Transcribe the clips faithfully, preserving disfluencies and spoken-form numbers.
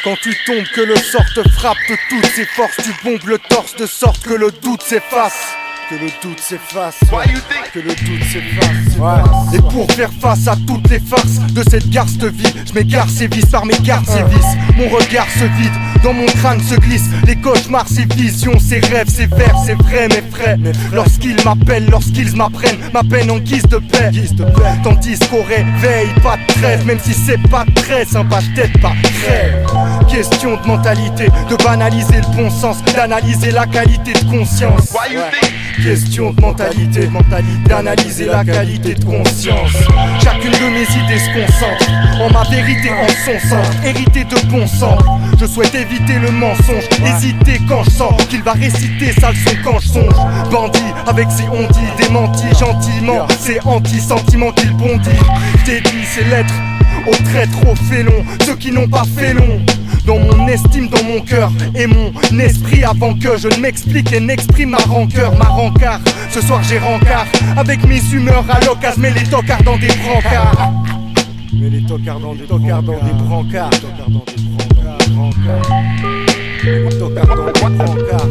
Quand tu tombes, que le sort te frappe de toutes ses forces, tu bombes le torse de sorte que le doute s'efface. Que le doute s'efface, ouais. Que le doute s'efface, ouais. Et pour faire face à toutes les farces de cette garce de vie, je m'égare sévices par mes gardes sévices. Mon regard se vide, dans mon crâne se glisse les cauchemars, ces visions, ces rêves, ces vers, c'est vrai mes frères. Lorsqu'ils m'appellent, lorsqu'ils m'apprennent ma peine en guise de paix, tandis qu'au réveil, pas de trêve, même si c'est pas très sympa, peut-être pas crève. Question de mentalité, de banaliser le bon sens, d'analyser la qualité de conscience. Ouais. Question de mentalité, mentalité d'analyser la qualité de conscience. Chacune de mes idées se concentre en ma vérité, en son sens, hérité de bon sens. Je souhaite éviter le mensonge, hésiter quand je sens qu'il va réciter sa leçon quand je songe. Bandit avec ses ondits, démenti gentiment, c'est anti-sentiment qu'il bondit. Dédie ses lettres aux traîtres, aux félons, ceux qui n'ont pas fait long. Dans mon estime, dans mon cœur et mon esprit, avant que je ne m'explique et n'exprime ma rancœur, ma rancard. Ce soir j'ai rencard avec mes humeurs à l'occasion, mais les tocards dans des brancards. Mais les tocards dans des tocards dans des brancards. Tocards dans des brancards. Les tocards dans des brancards.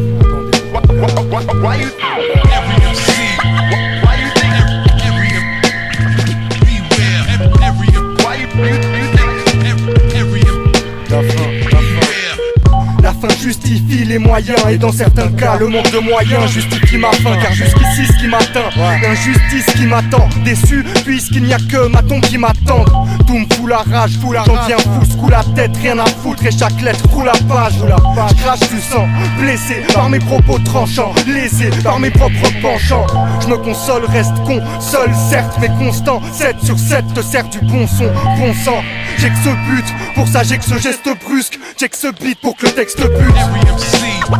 Why you every M C? Why you think every beware every why you think every la fin. La fin justifie les moyens et dans certains cas le manque de moyens justifie ma fin. Car jusqu'ici ce qui m'atteint, l'injustice qui m'attend, déçu puisqu'il n'y a que ma tombe qui m'attend. Tout me fout la rage, j'en viens fou, secoue la tête, rien à foutre et chaque lettre roule la page. Je crache du sang, blessé par mes propos tranchants, lésé par mes propres penchants. Je me console, reste con, seul certes mais constant. sept sur sept te sert du bon son, bon sang. J'ai que ce but, pour ça j'ai que ce geste brusque, j'ai que ce beat pour que le texte bute.